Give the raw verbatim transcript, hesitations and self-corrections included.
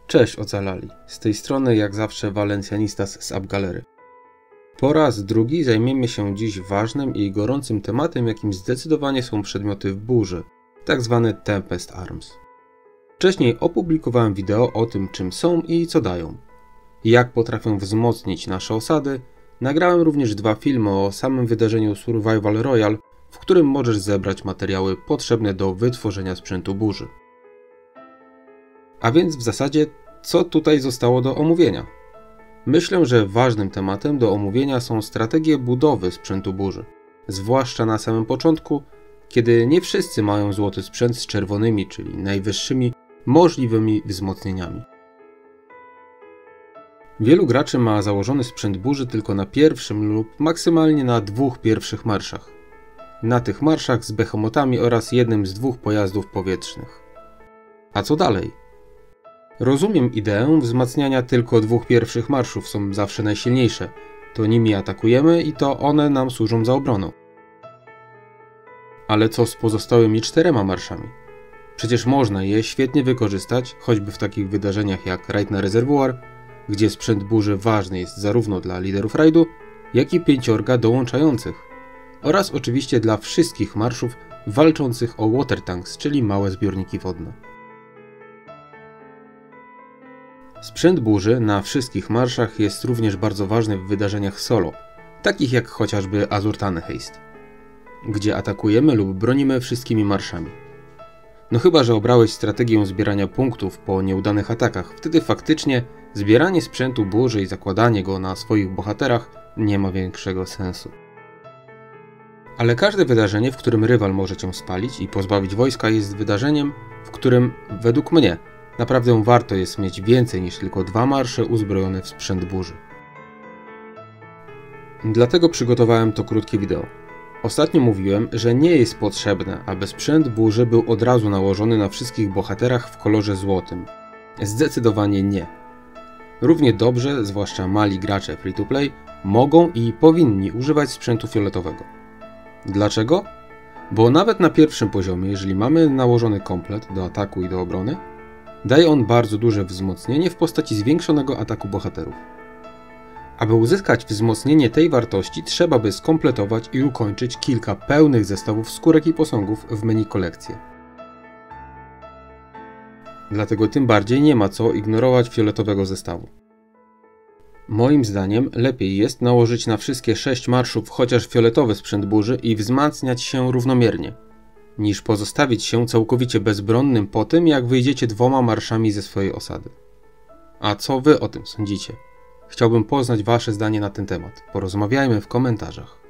Cześć ocalali, z tej strony jak zawsze Valencianistas z AppGalery. Po raz drugi zajmiemy się dziś ważnym i gorącym tematem, jakim zdecydowanie są przedmioty w burzy, tak zwane Tempest Arms. Wcześniej opublikowałem wideo o tym, czym są i co dają. Jak potrafią wzmocnić nasze osady, nagrałem również dwa filmy o samym wydarzeniu Survival Royale, w którym możesz zebrać materiały potrzebne do wytworzenia sprzętu burzy. A więc w zasadzie, co tutaj zostało do omówienia? Myślę, że ważnym tematem do omówienia są strategie budowy sprzętu burzy, zwłaszcza na samym początku, kiedy nie wszyscy mają złoty sprzęt z czerwonymi, czyli najwyższymi możliwymi wzmocnieniami. Wielu graczy ma założony sprzęt burzy tylko na pierwszym lub maksymalnie na dwóch pierwszych marszach. Na tych marszach z behemotami oraz jednym z dwóch pojazdów powietrznych. A co dalej? Rozumiem ideę wzmacniania tylko dwóch pierwszych marszów, są zawsze najsilniejsze. To nimi atakujemy i to one nam służą za obroną. Ale co z pozostałymi czterema marszami? Przecież można je świetnie wykorzystać, choćby w takich wydarzeniach jak rajd na rezerwuar, gdzie sprzęt burzy ważny jest zarówno dla liderów rajdu, jak i pięciorga dołączających. Oraz oczywiście dla wszystkich marszów walczących o water tanks, czyli małe zbiorniki wodne. Sprzęt burzy na wszystkich marszach jest również bardzo ważny w wydarzeniach solo, takich jak chociażby Azur Tannheist, gdzie atakujemy lub bronimy wszystkimi marszami. No chyba, że obrałeś strategię zbierania punktów po nieudanych atakach, wtedy faktycznie zbieranie sprzętu burzy i zakładanie go na swoich bohaterach nie ma większego sensu. Ale każde wydarzenie, w którym rywal może cię spalić i pozbawić wojska, jest wydarzeniem, w którym, według mnie, naprawdę warto jest mieć więcej niż tylko dwa marsze uzbrojone w sprzęt burzy. Dlatego przygotowałem to krótkie wideo. Ostatnio mówiłem, że nie jest potrzebne, aby sprzęt burzy był od razu nałożony na wszystkich bohaterach w kolorze złotym. Zdecydowanie nie. Równie dobrze, zwłaszcza mali gracze free-to-play, mogą i powinni używać sprzętu fioletowego. Dlaczego? Bo nawet na pierwszym poziomie, jeżeli mamy nałożony komplet do ataku i do obrony, daje on bardzo duże wzmocnienie w postaci zwiększonego ataku bohaterów. Aby uzyskać wzmocnienie tej wartości, trzeba by skompletować i ukończyć kilka pełnych zestawów skórek i posągów w menu kolekcje. Dlatego tym bardziej nie ma co ignorować fioletowego zestawu. Moim zdaniem lepiej jest nałożyć na wszystkie sześć marszów chociaż fioletowy sprzęt burzy i wzmacniać się równomiernie, niż pozostawić się całkowicie bezbronnym po tym, jak wyjdziecie dwoma marszami ze swojej osady. A co wy o tym sądzicie? Chciałbym poznać wasze zdanie na ten temat. Porozmawiajmy w komentarzach.